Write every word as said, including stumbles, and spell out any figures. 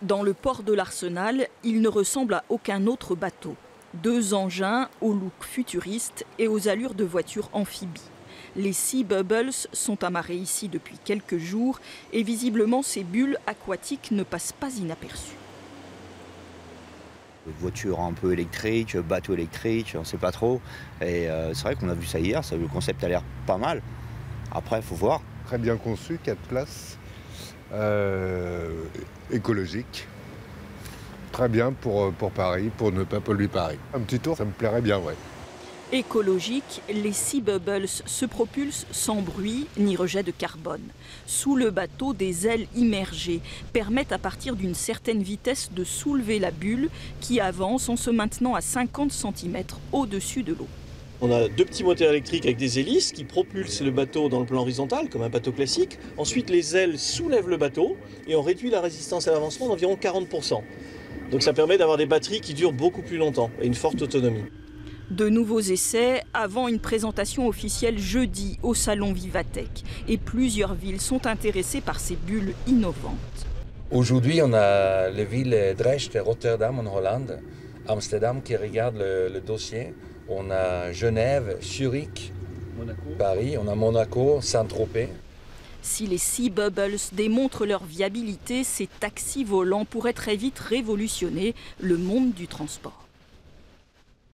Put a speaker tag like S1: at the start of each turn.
S1: Dans le port de l'Arsenal, il ne ressemble à aucun autre bateau. Deux engins au look futuriste et aux allures de voitures amphibies. Les Sea Bubbles sont amarrés ici depuis quelques jours et visiblement ces bulles aquatiques ne passent pas inaperçues.
S2: Voiture un peu électrique, bateau électrique, on ne sait pas trop. Et euh, c'est vrai qu'on a vu ça hier, ça, le concept a l'air pas mal. Après, il faut voir.
S3: Très bien conçu, quatre places, euh, écologique. Très bien pour, pour Paris, pour ne pas polluer Paris. Un petit tour, ça me plairait bien, ouais.
S1: Écologique, les Sea Bubbles se propulsent sans bruit ni rejet de carbone. Sous le bateau, des ailes immergées permettent à partir d'une certaine vitesse de soulever la bulle qui avance en se maintenant à cinquante centimètres au-dessus de l'eau.
S4: On a deux petits moteurs électriques avec des hélices qui propulsent le bateau dans le plan horizontal, comme un bateau classique. Ensuite, les ailes soulèvent le bateau et on réduit la résistance à l'avancement d'environ quarante pour cent. Donc ça permet d'avoir des batteries qui durent beaucoup plus longtemps et une forte autonomie.
S1: De nouveaux essais avant une présentation officielle jeudi au salon Vivatech. Et plusieurs villes sont intéressées par ces bulles innovantes.
S5: Aujourd'hui, on a les villes Dresde et Rotterdam en Hollande, Amsterdam qui regarde le, le dossier. On a Genève, Zurich, Monaco. Paris, on a Monaco, Saint-Tropez.
S1: Si les Sea Bubbles démontrent leur viabilité, ces taxis volants pourraient très vite révolutionner le monde du transport.